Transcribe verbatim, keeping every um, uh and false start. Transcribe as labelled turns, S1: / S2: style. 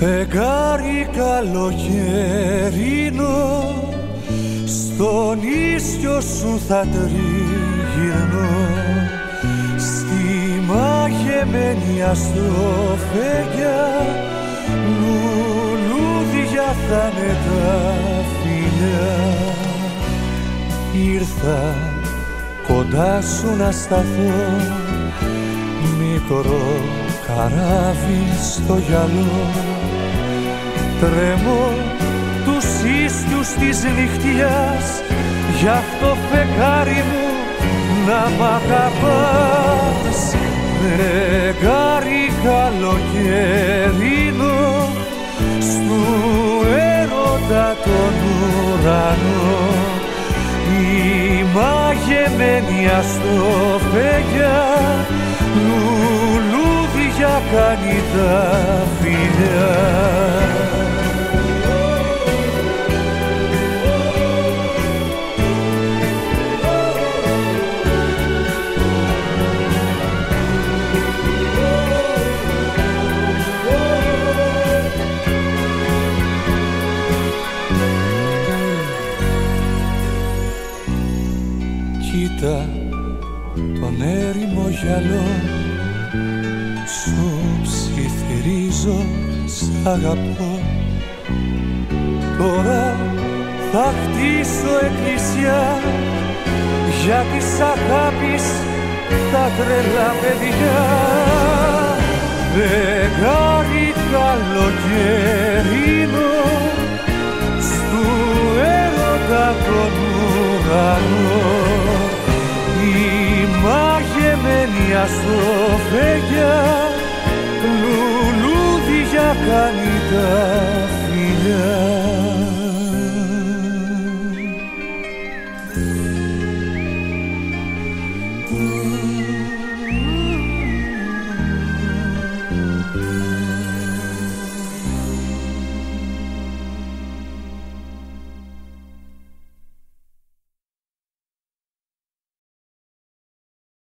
S1: Φεγγάρι καλοκαιρινό, στον ίσιο σου θα τριγυρνώ, στη μαγεμένη αστροφέγγια, λουλούδια θα είναι τα φιλιά. Ήρθα κοντά σου να σταθώ, μικρό καράβι στο γυαλό, τρέμω τους ίσιους της νυχτιάς, γι' αυτό φεγγάρι μου να μ' αγαπάς. Φεγγάρι καλοκαιρινό, στου έρωτα τον ουρανό, η μαγεμένη αστροφέγγια, λουλούδια κάνει τα φιλιά. Κοίτα τον έρημο γυαλό, σου ψιθυρίζω, σ' αγαπώ. Τώρα θα χτίσω εκκλησιά για της αγάπης τα τρελά παιδιά. Φεγγάρι καλοκαιρινό, στου έρωτα τον ουρανό, η μαγεμένη αστροφέγγια, λουλούδια κάνει τα φιλιά. Mm.